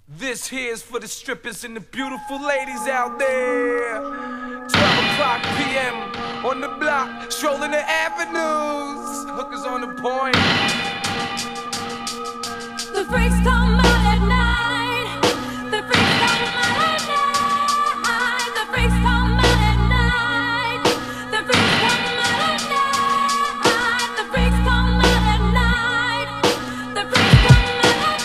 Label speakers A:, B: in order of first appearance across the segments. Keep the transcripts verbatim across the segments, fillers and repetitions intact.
A: This here's for the strippers and the beautiful ladies out there. twelve o'clock p m on the block, strolling the avenues. Hookers on the point.
B: The freaks come out at night. The freaks come out at night. The freaks come out at night. The freaks come out at night. The freaks come out at night. The freaks come out at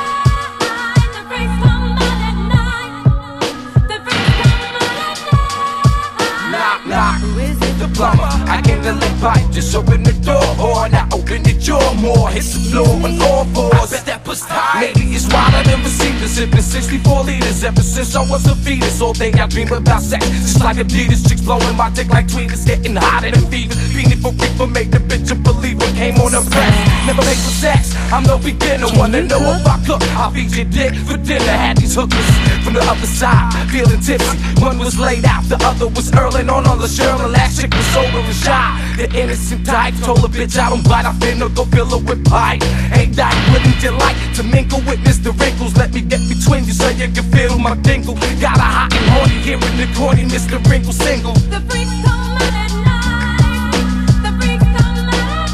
B: night. The freaks come out at night. The freaks come out at night.
A: Knock, knock. Who is it? The plumber. I came to lick pipe, just open the door. Or now open the jaw more. Hit the floor on all fours. I bet that was tight. Maybe it's wilder than receivers. Sipping sixty-four liters ever since I was a fetus. All day I dream about sex, just like Adidas. Chicks blowing my dick like tweeters, getting hotter than fever. Beanie for reefer, make the bitch a believer. Came on the press, never made for sex. I'm no beginner, wanna know if I cook. I'll feed your dick for dinner. Had these hookers from the other side, feeling tipsy. One was laid out, the other was earling on all the Sherman. Last chick was sober and shy. The innocent type told a bitch I don't bite. I finna go fill her with pipe. Ain't that wouldn't you like to mingle with Mister Wrinkles? Let me get between you so you can feel my dingle. Got a hot and horny here in the corny Mister Wrinkle single.
B: The freaks come out at night. The freaks come out at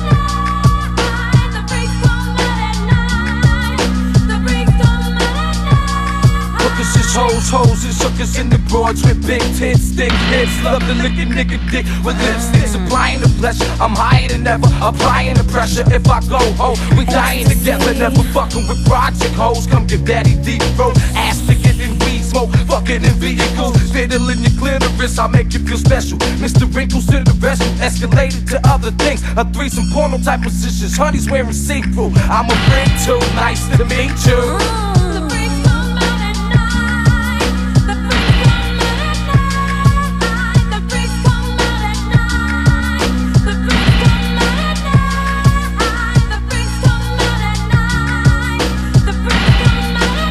B: night. The freaks come out at night. The freaks come out at night.
A: Hookers is hoes, hoes is hookers in the broads with big tits, thick hips. Love to lick a nigga dick with lipstick. Supplying the pleasure, I'm higher than ever. Applying the pressure if I go, oh, we dying together. Never fucking with project hoes. Come get daddy deep throat, ass thicker than weed smoke. Fucking in vehicles, fiddle in your clitoris, I'll make you feel special. Mister Wrinkles to the rescue, escalated to other things. A threesome porno type positions, honey's wearing see-through. I'm a friend too, nice to meet you.
B: The freaks come out at night. The freaks come out at night. The freaks come out at night. The freaks come out at night. The freaks come out at night. The freaks come out at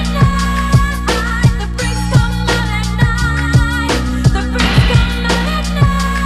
B: night. The freaks come out at night. The freaks come out at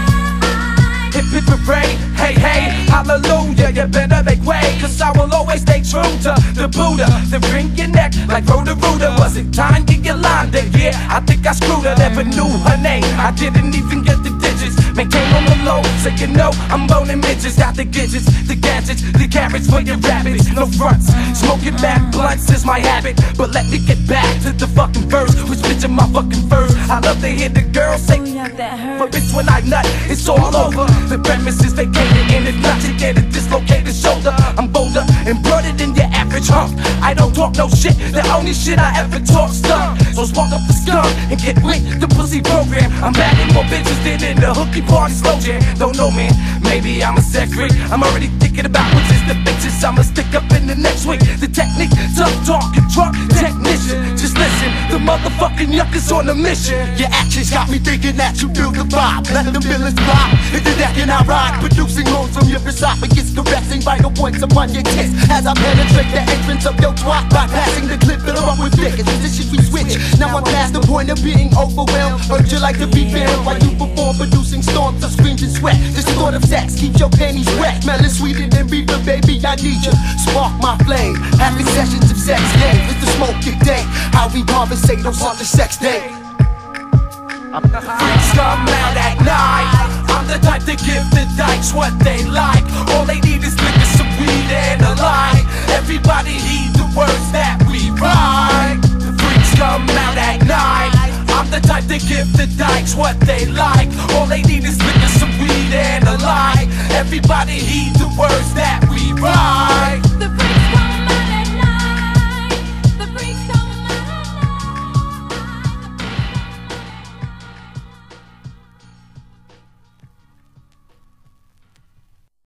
B: night.
A: Hip hip hooray, hey hey, hallelujah. You better make way, cause I will always stay true to the Buddha. Then bring your neck like Roto-Rooter. Was it time to get lined up? Yeah, I think I screwed her, never knew her name. I didn't even get the digits, maintain on the low. So you know, I'm boning midgets. Got the gadgets, the gadgets, the carrots for your rabbits. No fronts, smoking back blunts is my habit. But let me get back to the fucking verse, which bitch in my fucking verse. I love to hear the girls say, but bitch when I nut, it's all over. The premise is vacated and it's not to get a dislocated shoulder. I'm bolder and broader than your average hunk. I don't talk no shit, the only shit I ever talk stuff. So spark up the skunk and get with the pussy program. I'm bagging more bitches than in the hooky party slow jam. Don't know man, maybe I'm a sex freak. I'm already thinking about what's is the bitches I'ma stick up in the next week. The technique, tough talk and drunk technician. Just listen, the motherfucking yuck is on a mission.
C: Your actions got me thinking that you feel the vibe. Let the villains fly into that and I ride, producing moans from your esophagus, caressing vital points upon your kiss. As I penetrate the entrance of your twat, bypassing the clip, fill 'em up with thick. Positions we switch. Now I'm past the point of being overwhelmed. Urge you like to be filled while you perform, producing storms of screams and sweat. This thought of sex keeps your panties wet. Smelling sweeter than beaver, baby. I need you. Spark my flame. Having sessions of sex games. It's the smoke your day. How we conversate on such a sex day.
A: Freaks come out at night. I'm the type to give the dykes what they like. All they need is liquor, some weed, and a lie. Everybody heed the words that we write. The freaks come out at night. I'm the type to give the dykes what they like. All they need is liquor, some weed, and a lie. Everybody heed the words that we write.